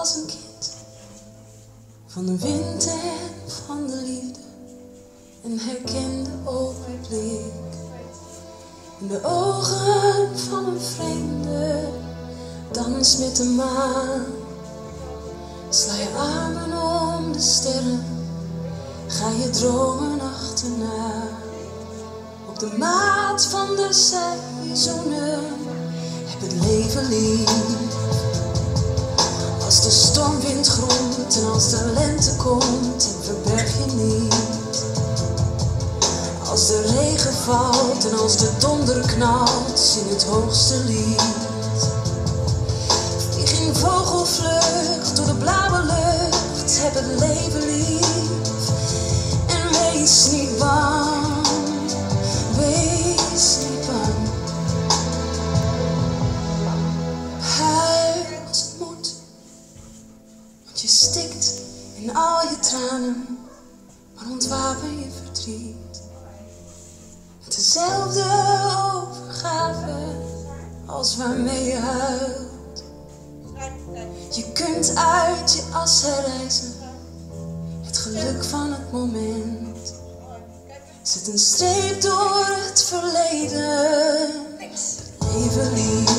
als een kind. Van de wind en van de liefde. Een herkende ogenblik. In de ogen van een vreemde. Dans met de maan. Sla je armen om de sterren. Ga je dromen achterna. Op de maat van de seizoenen. Heb het leven lief. Als de stormwind gromt en als de lente komt, en verberg je niet. Als de regen valt en als de donder knalt, zing het hoogste lied. Vlieg in vogelvlucht door de blauwe lucht, heb het leven lief. En wees niet bang, wees niet bang. Huil als het moet, want je stikt in al je tranen, maar ontwapen je verdriet. Met dezelfde overgave als waarmee je huilt. Je kunt uit je as herreizen, het geluk van het moment. Zet een streep door het verleden, leven lief.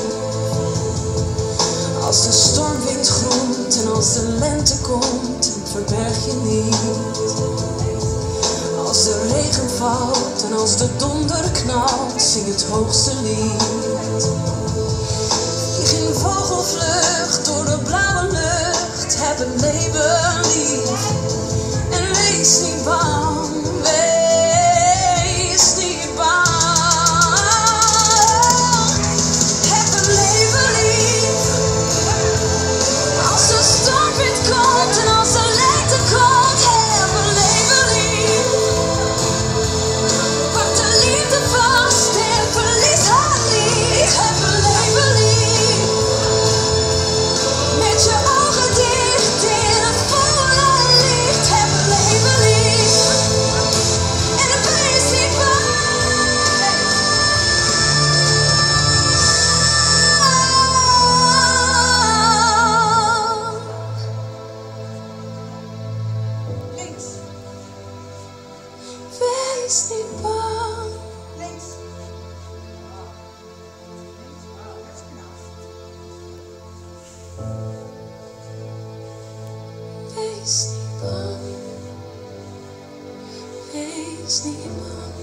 Als de stormwind gromt en als de lente komt, verberg je niet. Als de regen valt en als de donder knalt, zing het hoogste lied. Vlieg in vogelvlucht door de blauwe lucht, heb het leven lief. En wees niet bang, wees niet bang. Heb het leven lief. Als de stormwind komt en als de lente komt, heb het leven lief. Pak de liefde vast en verlies haar niet. Heb het leven lief. Met je ogen dicht in het volle licht. Heb het leven lief. En wees niet bang. Links, Wees niet bang. links. Wees niet bang. Wees niet bang.